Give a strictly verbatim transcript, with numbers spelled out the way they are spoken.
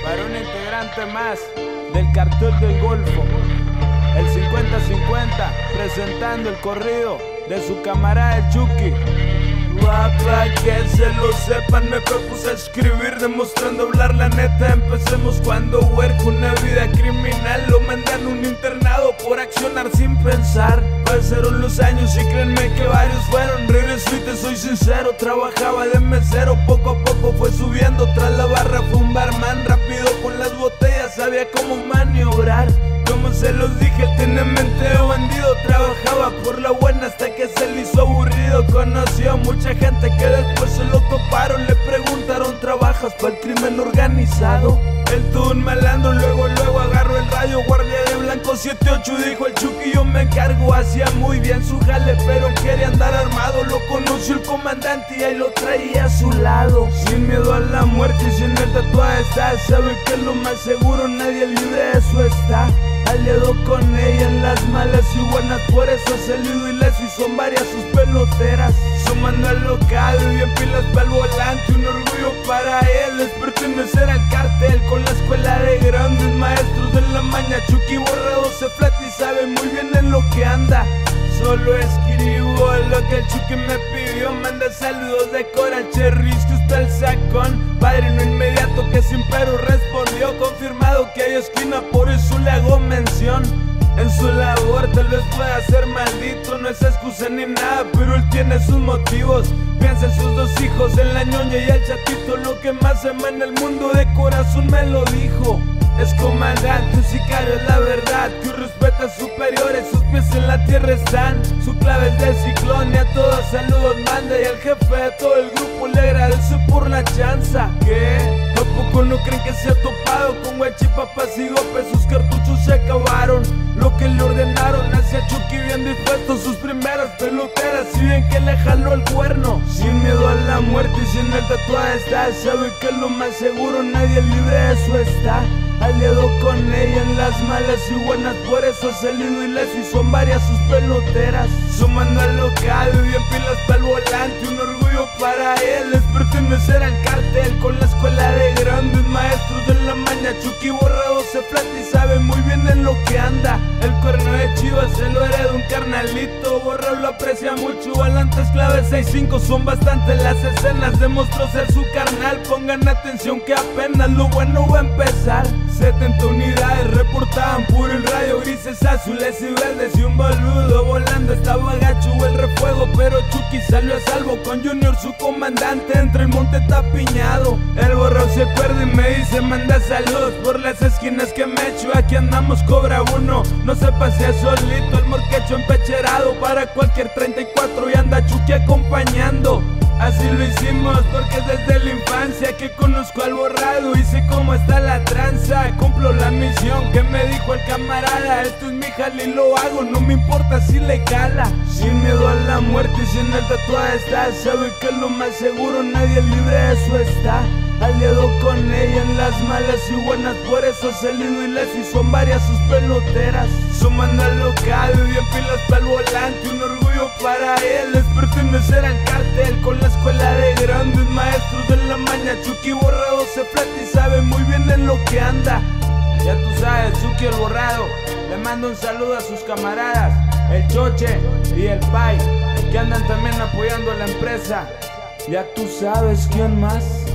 para un integrante más del Cartel del Golfo, el cincuenta cincuenta, presentando el corrido de su camarada el Chucky. Para que se lo sepan, me propuse a escribir demostrando hablar la neta. Empecemos cuando huerco una vida criminal, lo mandan a un internado por accionar sin pensar. Pasaron los años y créanme que varios fueron. Regreso y te soy sincero, trabajaba de mesero. Poco a poco fue subiendo, tras la barra fue un barman. Rápido con las botellas, sabía cómo maniobrar. Como se los dije, él tiene mente de bandido. Trabajaba por la buena hasta que se le hizo aburrido. Conoció a mucha gente que después se lo toparon. Le preguntaron, ¿trabajas para el crimen organizado? Él tuvo un malandro, luego, luego agarró el radio. Guardia de blanco siete ocho, dijo el Chucky, yo me encargo. Hacía muy bien su jale, pero él quería andar armado. Lo conoció el comandante y ahí lo traía a su lado. Sin miedo a la muerte y sin el tatuaje está. Sabe que es lo más seguro, nadie libre de eso está. Aliado con ella en las malas y buenas, por eso ha salido ileso y son varias sus peloteras. Sumando al local y bien pilas para el volante, un orgullo para él es pertenecer al cartel. Con la escuela de grandes maestros de la maña, Chucky borrado se flata y sabe muy bien en lo que anda. Solo escribo lo que el Chucky me pidió. Manda saludos de Coral Cherries, que está el sacón. Padrino inmediato que sin pero respondió. Confirmado que hay esquina, por eso le hago mención. En su labor tal vez pueda ser maldito, no es excusa ni nada, pero él tiene sus motivos. Piensa en sus dos hijos, en la ñoña y el chatito. Lo que más ama en el mundo de corazón me lo dijo. Es comandante, un sicario es la verdad, que respeta a superiores, sus pies en la tierra están. Su clave es de ciclón y a todos saludos manda. Y al jefe de todo el grupo le agradece por la chanza. ¿Qué? ¿A poco no creen que se ha topado con guachipapas y gopes? Sus cartuchos se acabaron, lo que le ordenaron hacia Chucky bien dispuesto. Sus primeras peloteras y bien que le jaló el cuerno. Sin miedo a la muerte y sin el tatuaje está. Sabe que es lo más seguro, nadie libre de eso está. Aliado con ella en las malas y buenas, por eso ha salido ileso y son varias sus peloteras. Sumando al local y bien pilas para el volante, un orgullo para él es pertenecer al cartel. Con la escuela de grandes maestros de la maña, Chucky borrado se flata y sabe muy bien en lo que anda. El cuerno de Chivas se lo hereda un carnalito, Borrao lo aprecia mucho. Volantes clave seis cinco, son bastantes las escenas, demostró ser su carnal. Pongan atención que apenas lo bueno va a empezar. setenta unidades reportaban por el radio, grises, azules y verdes y un boludo volando. Estaba gacho el refuego, pero Chucky salió a salvo con Junior su comandante. Entre el monte tapiñado, el Borrao se acuerda y me dice, manda saludos por las esquinas que me echo. Aquí andamos cobra uno, no se pasea solito. El morquecho empecherado para cualquier treinta y cuatro y anda Chucky acompañando. Así lo hicimos porque desde la infancia que conozco al borrado y sé cómo está la tranza. Cumplo la misión que me dijo el camarada, esto es mi jale y lo hago, no me importa si le cala. Sin miedo a la muerte y sin el tatuaje está. Sabe que es lo más seguro, nadie libre de eso está. Aliado con ella en las malas y buenas, por eso ha salido ileso y son varias sus peloteras. Sumando al local y bien pilas para el volante, un orgullo para él es pertenecer al cartel. Con la escuela de grandes maestros de la maña, Chucky borrado se flata y sabe muy bien en lo que anda. Ya tú sabes, Chucky el borrado le mando un saludo a sus camaradas, el Choche y el Pai, que andan también apoyando a la empresa. Ya tú sabes quién más.